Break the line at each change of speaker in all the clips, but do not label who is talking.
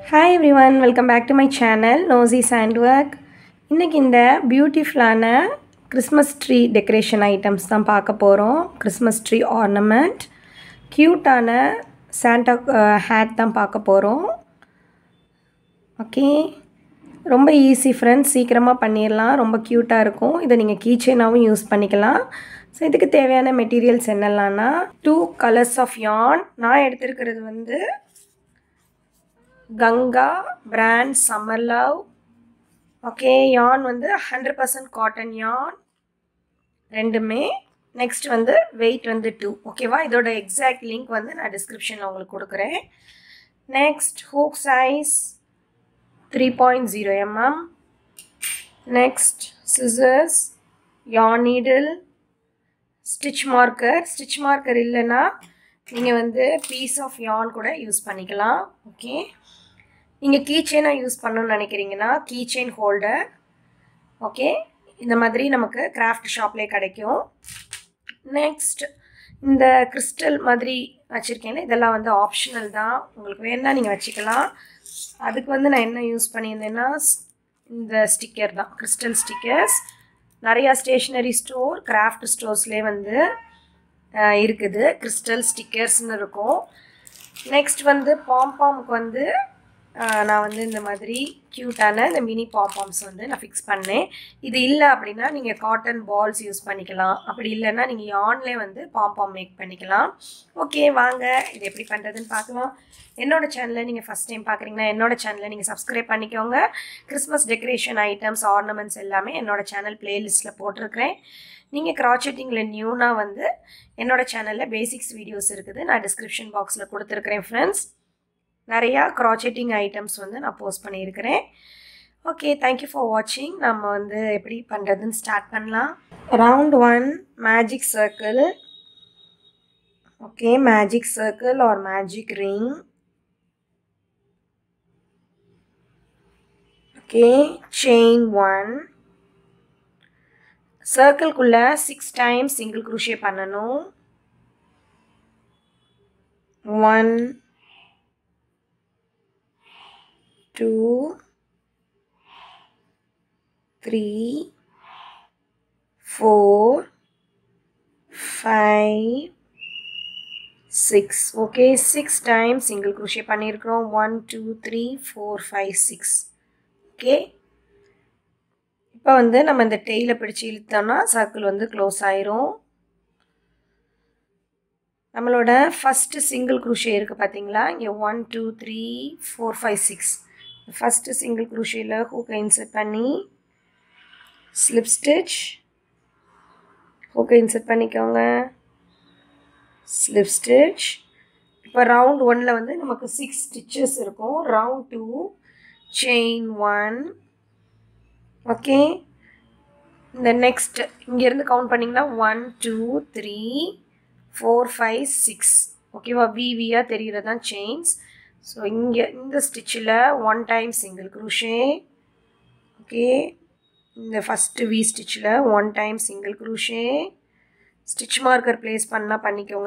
Hi everyone, welcome back to my channel Nosy Sandwork. இன்னைக்கு இந்த பியூட்டிஃபுல்லான கிறிஸ்மஸ் ட்ரீ டெக்கரேஷன் ஐட்டம்ஸ் தான் பார்க்க போகிறோம். கிறிஸ்மஸ் ட்ரீ ஆர்னமெண்ட், க்யூட்டான சாண்டா ஹேட் தான் பார்க்க போகிறோம். ஓகே, ரொம்ப ஈஸி ஃப்ரெண்ட்ஸ், சீக்கிரமாக பண்ணிடலாம். ரொம்ப க்யூட்டாக இருக்கும். இதை நீங்கள் கீச்செயினாகவும் யூஸ் பண்ணிக்கலாம். ஸோ இதுக்கு தேவையான மெட்டீரியல்ஸ் என்னெல்லாம்னா 2 கலர்ஸ் ஆஃப் யார்ன். நான் எடுத்திருக்கிறது வந்து Ganga brand summer love. Okay, yarn வந்து 100% காட்டன் யார்ன் ரெண்டுமே. நெக்ஸ்ட் வந்து வெயிட் வந்து 2. ஓகேவா, இதோட எக்ஸாக்ட் லிங்க் வந்து நான் டிஸ்கிரிப்ஷனில் உங்களுக்கு கொடுக்குறேன். Next hook size 3.0 mm. Next scissors, yarn needle, stitch marker இல்லைன்னா நீங்கள் வந்து பீஸ் ஆஃப் யார்ன் கூட யூஸ் பண்ணிக்கலாம். ஓகே, நீங்கள் கீச்செயினாக யூஸ் பண்ணணும்னு நினைக்கிறீங்கன்னா கீச்செயின் ஹோல்டர். ஓகே, இந்த மாதிரி நமக்கு கிராஃப்ட் ஷாப்லேயே கிடைக்கும். நெக்ஸ்ட் இந்த கிறிஸ்டல் மாதிரி வச்சுருக்கேன், இதெல்லாம் வந்து ஆப்ஷனல் தான், உங்களுக்கு வேணுன்னா நீங்கள் வச்சுக்கலாம். அதுக்கு வந்து நான் என்ன யூஸ் பண்ணியிருந்தேன்னா இந்த ஸ்டிக்கர் தான், கிறிஸ்டல் ஸ்டிக்கர்ஸ். நிறையா ஸ்டேஷ்னரி ஸ்டோர், கிராஃப்ட் ஸ்டோர்ஸ்லேயே வந்து இருக்குது, கிறிஸ்டல் ஸ்டிக்கர்ஸ்னு இருக்கும். நெக்ஸ்ட் வந்து பாம்பாமுக்கு வந்து நான் வந்து இந்த மாதிரி க்யூட்டான இந்த மினி பாம்பாம்ஸ் வந்து நான் ஃபிக்ஸ் பண்ணேன். இது இல்லை அப்படின்னா நீங்கள் காட்டன் பால்ஸ் யூஸ் பண்ணிக்கலாம். அப்படி இல்லைன்னா நீங்கள் யார்ன்லேயே வந்து பாம்பாம் மேக் பண்ணிக்கலாம். ஓகே, வாங்க இது எப்படி பண்ணுறதுன்னு பார்க்கலாம். என்னோட சேனலை நீங்கள் ஃபஸ்ட் டைம் பார்க்குறீங்கன்னா என்னோட சேனலை நீங்கள் சப்ஸ்கிரைப் பண்ணிக்கோங்க. கிறிஸ்மஸ் டெக்கரேஷன் ஐட்டம்ஸ், ஆர்னமெண்ட்ஸ் எல்லாமே என்னோட சேனல் பிளேலிஸ்ட்டில் போட்டிருக்கிறேன். நீங்கள் க்ராச்செட்டிங்கில் நியூனா வந்து என்னோட சேனலில் பேசிக்ஸ் வீடியோஸ் இருக்குது, நான் டிஸ்கிரிப்ஷன் பாக்ஸில் கொடுத்துருக்குறேன் ஃப்ரெண்ட்ஸ். நிறையா க்ராச்செட்டிங் ஐட்டம்ஸ் வந்து நான் போஸ்ட் பண்ணியிருக்கிறேன். ஓகே, தேங்க்யூ ஃபார் வாட்சிங். நம்ம வந்து எப்படி பண்ணுறதுன்னு ஸ்டார்ட் பண்ணலாம். Round 1 magic circle. Okay, magic circle or magic ring. Okay, chain 1. சர்க்கிள்குள்ளே 6 டைம்ஸ் சிங்கிள் க்ரூஷே பண்ணணும். 1 2 3 4 5 6. ஓகே, 6 டைம்ஸ் சிங்கிள் க்ரூஷே பண்ணியிருக்கிறோம். 1 2 3 4 5 6. ஓகே, இப்போ வந்து நம்ம இந்த டெய்லை பிடிச்சி இழுத்தோம்னா சர்க்கிள் வந்து க்ளோஸ் ஆயிரும். நம்மளோட ஃபஸ்ட்டு சிங்கிள் க்ரூஷே இருக்குது பார்த்தீங்களா, இங்கே 1 2 3 4 5 6. ஃபஸ்ட்டு சிங்கிள் க்ரூஷேயில் ஹூக்கை இன்சர்ட் பண்ணி ஸ்லிப் ஸ்டிச், ஹூக்கை இன்சர்ட் பண்ணிக்கோங்க, ஸ்லிப் ஸ்டிச். இப்போ ரவுண்ட் 1ல் வந்து நமக்கு 6 ஸ்டிச்சஸ் இருக்கும். Round 2 chain 1. ஓகே, இந்த நெக்ஸ்ட் இங்கேருந்து கவுண்ட் பண்ணிங்கன்னா 1 2 3 4 5 6. ஓகேவா, விவியாக தெரிகிறது தான் செயின்ஸ். ஸோ இங்கே இந்த ஸ்டிச்சில் 1 டைம் சிங்கிள் க்ரூஷே. ஓகே, இந்த ஃபஸ்ட்டு வி ஸ்டிச்சில் 1 time single crochet. Stitch marker place பண்ணால் பண்ணிக்கோங்க.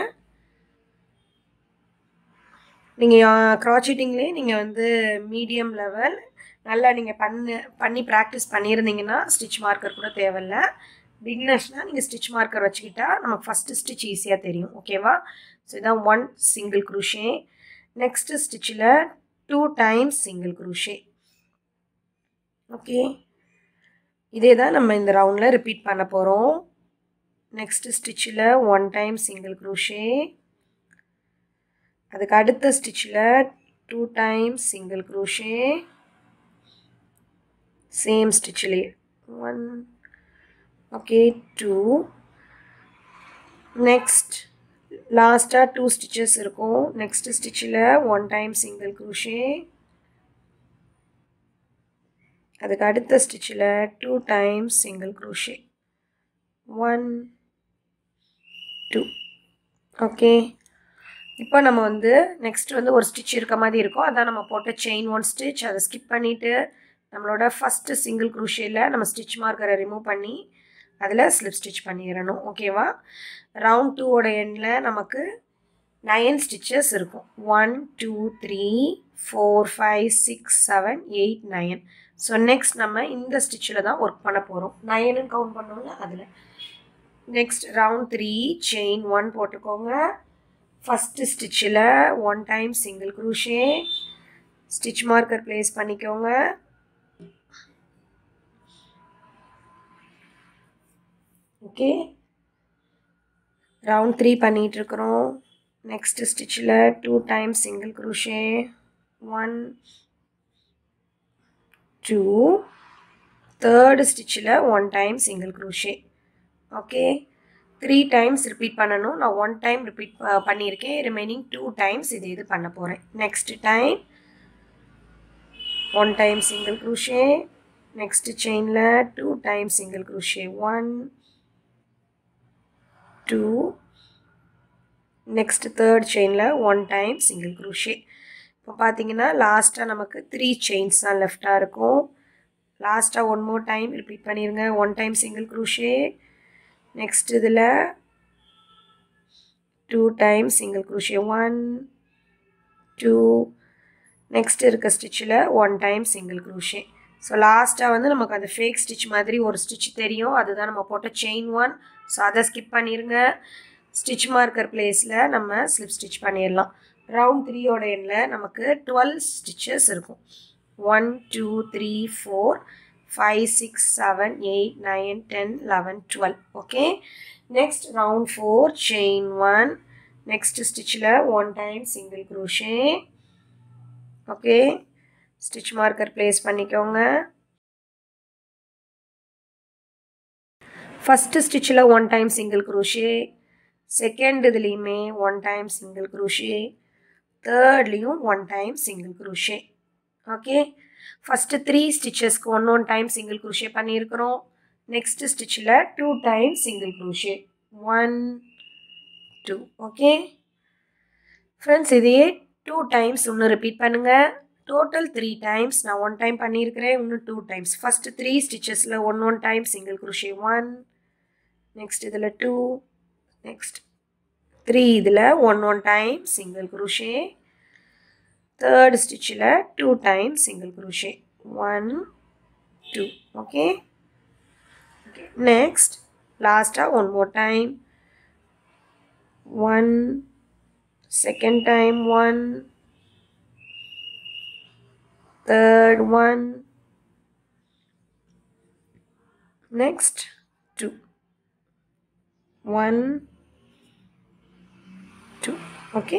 நீங்கள் க்ராச்செட்டிங்லேயே நீங்கள் வந்து மீடியம் லெவல் நல்லா நீங்கள் பண்ணி ப்ராக்டிஸ் பண்ணியிருந்தீங்கன்னா ஸ்டிச் மார்க்கர் கூட தேவையில்லை. பிகினர்ஸ்னால் நீங்கள் ஸ்டிச் மார்க்கர் வச்சுக்கிட்டா நமக்கு ஃபஸ்ட்டு ஸ்டிச் ஈஸியாக தெரியும். ஓகேவா, ஸோ இதான் 1 சிங்கிள் க்ரூஷே. நெக்ஸ்ட்டு ஸ்டிச்சில் 2 டைம்ஸ் சிங்கிள் க்ரூஷே. ஓகே, இதே தான் நம்ம இந்த ரவுண்டில் ரிப்பீட் பண்ண போகிறோம். நெக்ஸ்ட்டு ஸ்டிச்சில் 1 டைம் சிங்கிள் க்ரூஷே. அதுக்கு அடுத்த ஸ்டிச்சில் 2 டைம்ஸ் சிங்கிள் க்ரூஷே. சேம் ஸ்டிச்சிலே 1. ஓகே, 2. நெக்ஸ்ட் லாஸ்ட்டாக 2 ஸ்டிச்சஸ் இருக்கும். நெக்ஸ்ட் ஸ்டிச்சில் 1 டைம் சிங்கிள் க்ரூஷே. அதுக்கு அடுத்த ஸ்டிச்சில் 2 டைம்ஸ் சிங்கிள் க்ரூஷே. 1 2. ஓகே, இப்போ நம்ம வந்து நெக்ஸ்ட் வந்து ஒரு ஸ்டிச் இருக்க மாதிரி இருக்கும், அதான் நம்ம போட்ட செயின் 1 ஸ்டிச். அதை ஸ்கிப் பண்ணிவிட்டு நம்மளோட ஃபஸ்ட்டு சிங்கிள் க்ரூஷேயில் நம்ம ஸ்டிச் மார்க்கரை ரிமூவ் பண்ணி அதில் ஸ்லிப் ஸ்டிச் பண்ணிடணும். ஓகேவா, ரவுண்ட் 2ஓட எண்டில் நமக்கு 9 ஸ்டிச்சஸ் இருக்கும். 1 2 3 4 5 6 7 8 9. ஸோ நெக்ஸ்ட் நம்ம இந்த ஸ்டிச்சில் தான் ஒர்க் பண்ண போகிறோம். 9ன்னு கவுண்ட் பண்ணோம்ல அதில். நெக்ஸ்ட் ரவுண்ட் 3 செயின் 1 போட்டுக்கோங்க. ஃபஸ்ட்டு ஸ்டிச்சில் 1 time single crochet, stitch marker place பண்ணிக்கோங்க. ஓகே, ரவுண்ட் 3 பண்ணிகிட்ருக்குறோம். நெக்ஸ்ட் ஸ்டிச்சில் 2 டைம் சிங்கிள் க்ரூஷே, 1 2, தேர்டு ஸ்டிச்சில் 1 time single crochet. Okay, 3 times repeat பண்ணணும். நான் 1 டைம் ரிப்பீட் பண்ணியிருக்கேன். ரிமைனிங் 2 டைம்ஸ் இது பண்ண போகிறேன். Next time 1 time single crochet, next செயினில் 2 time single crochet, 1 2, next third செயினில் 1 டைம் சிங்கிள் க்ரூஷே. இப்போ பார்த்தீங்கன்னா லாஸ்ட்டாக நமக்கு 3 செயின்ஸ் தான் லெஃப்டாக இருக்கும். லாஸ்ட்டாக 1 மோர் டைம் ரிப்பீட் பண்ணிடுங்க. 1 டைம் சிங்கிள் க்ரூஷே, நெக்ஸ்ட் இதில் 2 டைம் சிங்கிள் க்ரூஷே, 1 2, நெக்ஸ்ட் இருக்க ஸ்டிச்சில் 1 டைம் சிங்கிள் க்ரூஷே. ஸோ லாஸ்ட்டாக வந்து நமக்கு அந்த ஃபேக் ஸ்டிச் மாதிரி ஒரு ஸ்டிச் தெரியும், அதுதான் நம்ம போட்ட செயின் 1. ஸோ அதை ஸ்கிப் பண்ணிடுங்க. ஸ்டிச் மார்க்கர் பிளேஸில் நம்ம ஸ்லிப் ஸ்டிச் பண்ணிடலாம். ரவுண்ட் 3யோட எண்ணில் நமக்கு 12 ஸ்டிச்சஸ் இருக்கும். 1 2 3 4 5 6 7 8 9 10 11 12. Okay, next round 4 chain 1, next ஸ்டிச்சில் 1 time single crochet. Okay, stitch marker place பண்ணிக்கோங்க. ஃபஸ்ட்டு ஸ்டிச்சில் 1 டைம் சிங்கிள் க்ரூஷே, செகண்ட் இதுலேயுமே 1 டைம் சிங்கிள் க்ரூஷே, தேர்ட்லேயும் 1 time single crochet. Okay, first 3 ஸ்டிச்சஸ்க்கு 1 டைம் சிங்கிள் க்ரூஷே பண்ணியிருக்கிறோம். நெக்ஸ்ட் ஸ்டிச்சில் 2 time single crochet, 1 2. Okay friends, இதையே 2 times இன்னும் ரிப்பீட் பண்ணுங்கள். Total 3 times. நான் 1 டைம் பண்ணியிருக்கிறேன், இன்னும் 2 டைம்ஸ். ஃபஸ்ட்டு 3 ஸ்டிச்சஸில் 1 டைம் சிங்கிள் க்ரூஷே, 1, நெக்ஸ்ட் இதில் 2, நெக்ஸ்ட் 3 இதில் 1 டைம் சிங்கிள் க்ரூஷே, தேர்ட் ஸ்டிச்சில் 2 time single crochet, 1 2. Okay, next லாஸ்ட்டாக 1 more time, 1, second time 1, third 1, next 2, 1 2. Okay,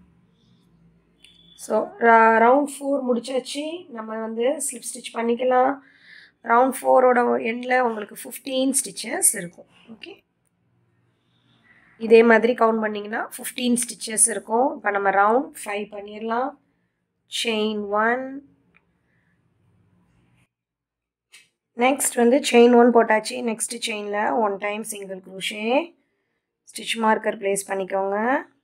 so round 4 முடிச்சாச்சு. நம்ம வந்து ஸ்லிப் ஸ்டிச் பண்ணிக்கலாம். ரவுண்ட் 4ஓட எண்டில் உங்களுக்கு 15 ஸ்டிச்சஸ் இருக்கும். ஓகே, இதே மாதிரி கவுண்ட் பண்ணிங்கன்னா 15 ஸ்டிச்சஸ் இருக்கும். இப்போ நம்ம ரவுண்ட் 5 பண்ணிடலாம். செயின் 1, நெக்ஸ்ட் வந்து செயின் 1 போட்டாச்சு. நெக்ஸ்ட் செயினில் 1 time single crochet, stitch marker place பண்ணிக்கோங்க.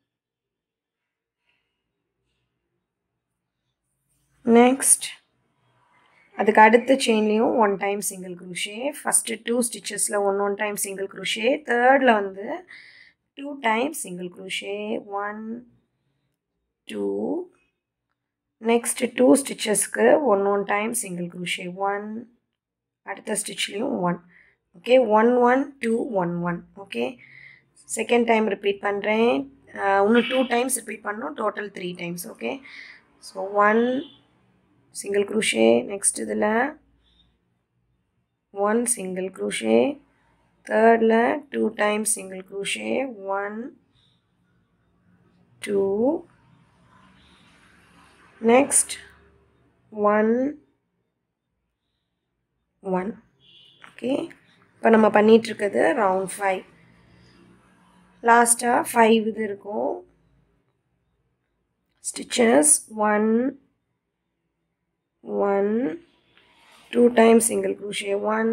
நெக்ஸ்ட் அதுக்கு அடுத்த செயின்லேயும் 1 டைம் சிங்கிள் க்ரூஷே. ஃபஸ்ட்டு 2 ஸ்டிச்சஸில் 1 டைம் சிங்கிள் க்ரூஷே, தேர்டில் வந்து 2 டைம் சிங்கிள் க்ரூஷே, 1 2, நெக்ஸ்ட் 2 ஸ்டிச்சஸ்க்கு 1 டைம் சிங்கிள் க்ரூஷே, 1, அடுத்த ஸ்டிச்லேயும் 1. Okay, 1 1 2 1 1. Okay, second time repeat பண்ணுறேன். இன்னும் 2 டைம்ஸ் ரிப்பீட் பண்ணோம், total 3 times. Okay, so 1 single crochet, next இதில் 1 சிங்கிள் க்ரூஷே, தேர்டில் 2 time single crochet, 1 2, next 1 1. Okay, இப்போ நம்ம பண்ணிகிட்ருக்கிறது ரவுண்ட் 5. லாஸ்ட்டாக 5 இது இருக்கும். Stitches 1 1, 2 time single crochet, 1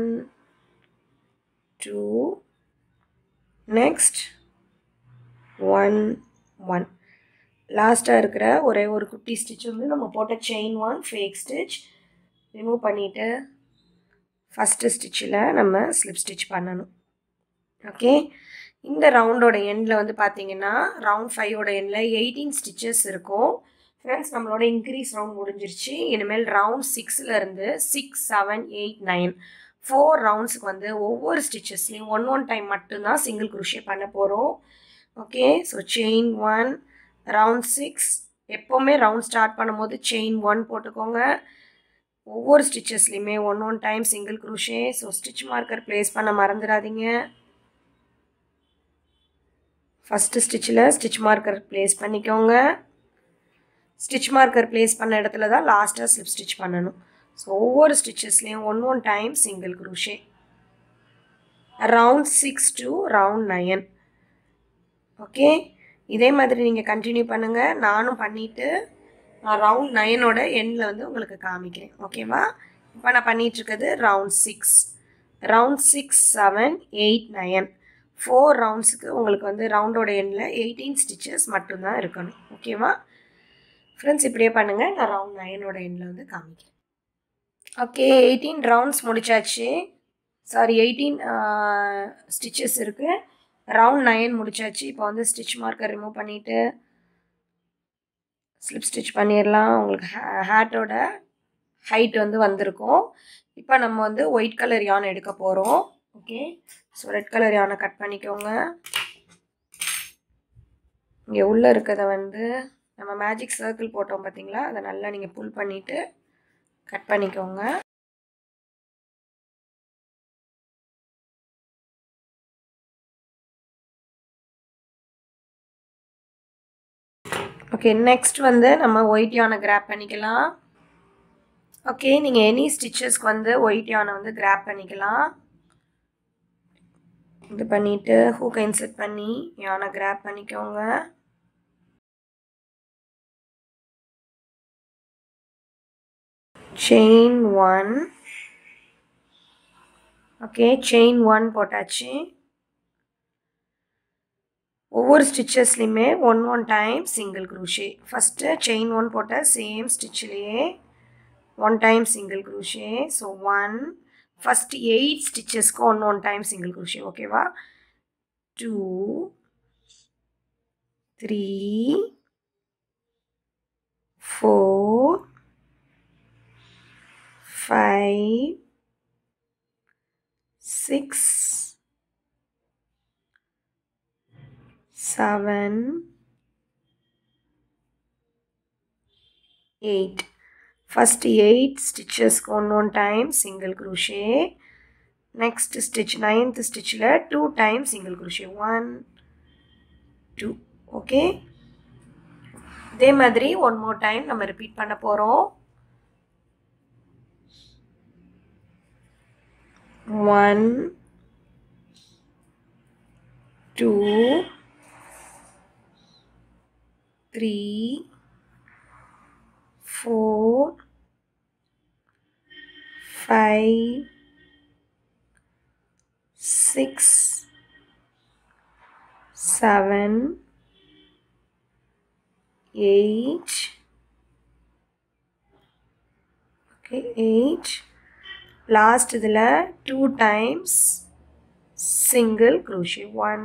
2, next 1 1. லாஸ்ட்டாக இருக்கிற ஒரே ஒரு குட்டி ஸ்டிச் வந்து நம்ம போட்ட செயின் 1 ஃபேக் ஸ்டிச் ரிமூவ் பண்ணிவிட்டு ஃபஸ்ட்டு ஸ்டிச்சில் நம்ம ஸ்லிப் ஸ்டிச் பண்ணணும். ஓகே, இந்த ரவுண்டோட எண்டில் வந்து பார்த்தீங்கன்னா ரவுண்ட் 5ஓட எண்டில் 18 ஸ்டிச்சஸ் இருக்கும். ஃப்ரெண்ட்ஸ் நம்மளோட இன்க்ரீஸ் ரவுண்ட் முடிஞ்சிருச்சு. இனிமேல் ரவுண்ட் 6லேருந்து 6, 7, 8, 9 4 ரவுண்ட்ஸுக்கு வந்து ஒவ்வொரு ஸ்டிச்சஸ்லையும் ஒன் டைம் மட்டும்தான் சிங்கிள் குரோஷே பண்ண போகிறோம். ஓகே, ஸோ செயின் 1 ரவுண்ட் 6 எப்போவுமே ரவுண்ட் ஸ்டார்ட் பண்ணும்போது செயின் 1 போட்டுக்கோங்க. ஒவ்வொரு ஸ்டிச்சஸ்லையுமே one time single crochet. So stitch marker place பண்ண மறந்துடாதீங்க. ஃபஸ்ட்டு ஸ்டிச்சில் ஸ்டிச் மார்க்கர் ப்ளேஸ் பண்ணிக்கோங்க. ஸ்டிச் மார்க்கர் ப்ளேஸ் பண்ண இடத்துல தான் லாஸ்ட்டாக ஸ்லிப் ஸ்டிச் பண்ணணும். ஸோ ஒவ்வொரு ஸ்டிச்சஸ்லேயும் one time single crochet. Round 6 to round 9. Okay, இதே மாதிரி நீங்கள் கண்டினியூ பண்ணுங்கள். நானும் பண்ணிவிட்டு நான் ரவுண்ட் 9ஓட எண்டில் வந்து உங்களுக்கு காமிக்கிறேன். ஓகேவா? இப்போ நான் பண்ணிகிட்ருக்கிறது ரவுண்ட் 6. ரவுண்ட் 6, 7, 8, 9 4 ரவுண்ட்ஸுக்கு உங்களுக்கு வந்து ரவுண்டோட எண்டில் 18 ஸ்டிச்சஸ் மட்டும்தான் இருக்கணும். ஓகேவா ஃப்ரெண்ட்ஸ்? இப்படியே பண்ணுங்கள். நான் ரவுண்ட் 9ஓட எண்டில் வந்து காமிக்கிறேன். ஓகே, 18 ரவுண்ட்ஸ் முடிச்சாச்சு. சாரி, 18 ஸ்டிச்சஸ் இருக்குது. ரவுண்ட் 9 முடிச்சாச்சு. இப்போ வந்து ஸ்டிச் மார்க்கர் ரிமூவ் பண்ணிவிட்டு ஸ்லிப் ஸ்டிச் பண்ணிடலாம். உங்களுக்கு ஹேட்டோட ஹைட் வந்து வந்திருக்கும். இப்போ நம்ம வந்து ஒயிட் கலர் யான் எடுக்க போகிறோம். ஓகே, ஸோ ரெட் கலர் யானை கட் பண்ணிக்கோங்க. இங்கே உள்ளே இருக்கிறத வந்து நம்ம மேஜிக் சர்க்கிள் போட்டோம் பார்த்தீங்களா, அதை நல்லா நீங்கள் புல் பண்ணிவிட்டு கட் பண்ணிக்கோங்க. ஓகே, நெக்ஸ்ட் வந்து நம்ம ஒயிட் யானை கிராப் பண்ணிக்கலாம். ஓகே, நீங்கள் எனி ஸ்டிச்சஸ்க்கு வந்து ஒயிட் யானை வந்து கிராப் பண்ணிக்கலாம். இது பண்ணிவிட்டு ஹூக்கை இன்சர்ட் பண்ணி யானை கிராப் பண்ணிக்கோங்க. செயின் 1. ஓகே, செயின் 1 போட்டாச்சு. ஒவ்வொரு ஸ்டிச்சஸ்லையுமே one time single crochet. First chain 1 போட்ட சேம் ஸ்டிச்சிலேயே one time single crochet. So 1 first 8 ஸ்டிச்சஸ்க்கு ஒன் டைம் சிங்கிள் குரோஷே. ஓகேவா? 2, 3, 4, 5, 6, 7, 8. First 8 stitches one time single crochet. Next stitch 9th stitch la 2 times single crochet. 1, 2. Okay. இதே மாதிரி one more time நம்ம repeat பண்ண போறோம். 1, 2, 3, 4, 5, 6, 7, 8. Okay, 8. Last இதில் 2 times single crochet. 1,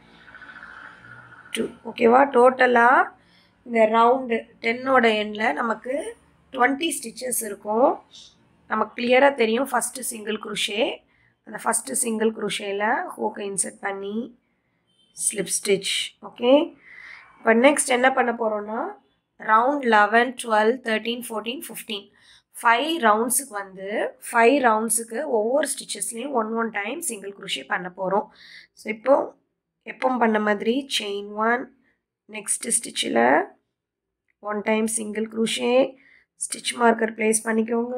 2. ஓகேவா? டோட்டலாக இந்த ரவுண்டு 10ஓட எண்டில் நமக்கு 20 ஸ்டிச்சஸ் இருக்கும். நமக்கு கிளியராக தெரியும் ஃபஸ்ட்டு சிங்கிள் குரோஷே. அந்த ஃபஸ்ட்டு சிங்கிள் குரோஷேயில் ஹூக்கை இன்சர்ட் பண்ணி ஸ்லிப் ஸ்டிச். ஓகே, இப்போ நெக்ஸ்ட் என்ன பண்ண போகிறோன்னா ரவுண்ட் 11, 12, 13, 14, 15 5 ரவுண்ட்ஸுக்கு வந்து 5 ரவுண்ட்ஸுக்கு ஒவ்வொரு ஸ்டிச்சஸ்லேயும் ஒன் டைம் சிங்கிள் குரோஷே பண்ண போகிறோம். ஸோ இப்போது எப்பவும் பண்ண மாதிரி செயின் 1 நெக்ஸ்ட் ஸ்டிச்சில் one time single crochet stitch marker place பண்ணிக்கோங்க.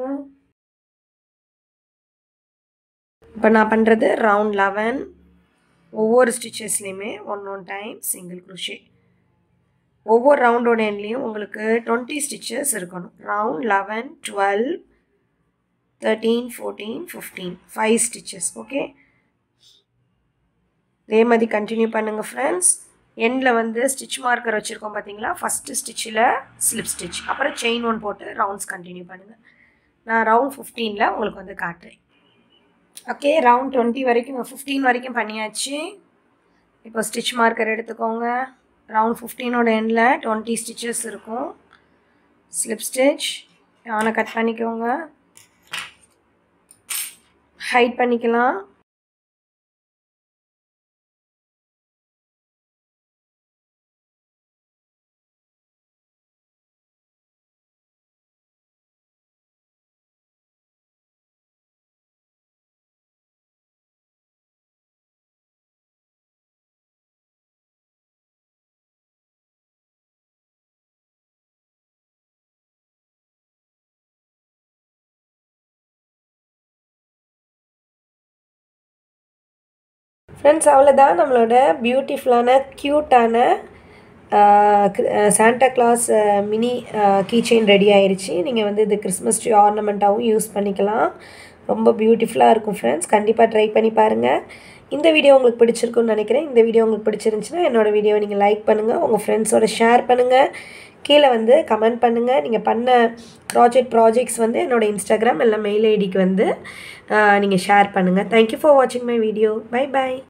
இப்போ நான் பண்ணுறது ரவுண்ட் 11 ஒவ்வொரு ஸ்டிச்சஸ்லேயுமே ஒன் டைம் சிங்கிள் குரோஷே. ஒவ்வொரு ரவுண்டோட எண்ட்லேயும் உங்களுக்கு 20 ஸ்டிச்சஸ் இருக்கணும். Round 11, 12, 13, 14, 15 5 stitches. ஓகே, இதே மாதிரி கண்டினியூ பண்ணுங்கள் ஃப்ரெண்ட்ஸ். எண்டில் வந்து ஸ்டிச் மார்க்கர் வச்சுருக்கோம் பார்த்தீங்களா, ஃபஸ்ட்டு ஸ்டிச்சில் ஸ்லிப் ஸ்டிச், அப்புறம் செயின் 1 போட்டு ரவுண்ட்ஸ் கண்டினியூ பண்ணுங்கள். நான் ரவுண்ட் 15ல் உங்களுக்கு வந்து காட்டுறேன். ஓகே, ரவுண்ட் 20 வரைக்கும் 15 வரைக்கும் பண்ணியாச்சு. இப்போ ஸ்டிச் மார்க்கர் எடுத்துக்கோங்க. ரவுண்ட் 15ஓட எண்டில் 20 ஸ்டிச்சஸ் இருக்கும். ஸ்லிப் ஸ்டிச் யானை கட் பண்ணிக்கோங்க. ஹைட் பண்ணிக்கலாம். ஃப்ரெண்ட்ஸ், அவ்வளோதான் நம்மளோட பியூட்டிஃபுல்லான க்யூட்டான Santa Claus mini keychain ready ஆயிடுச்சு. நீங்கள் வந்து இது கிறிஸ்மஸ் ட்ரீ ஆர்னமெண்ட்டாகவும் யூஸ் பண்ணிக்கலாம். ரொம்ப பியூட்டிஃபுல்லாக இருக்கும் ஃப்ரெண்ட்ஸ். கண்டிப்பாக ட்ரை பண்ணி பாருங்கள். இந்த வீடியோ உங்களுக்கு பிடிச்சிருக்குன்னு நினைக்கிறேன். இந்த வீடியோ உங்களுக்கு பிடிச்சிருந்துச்சுன்னா என்னோடய வீடியோவை நீங்கள் லைக் பண்ணுங்கள், உங்கள் ஃப்ரெண்ட்ஸோட ஷேர் பண்ணுங்கள், கீழே வந்து கமெண்ட் பண்ணுங்கள். நீங்கள் பண்ண ப்ராஜெக்ட்ஸ் வந்து என்னோடய இன்ஸ்டாகிராம் இல்லை மெயில் ஐடிக்கு வந்து நீங்கள் ஷேர் பண்ணுங்கள். தேங்க்யூ ஃபார் வாட்சிங் மை வீடியோ. Bye by.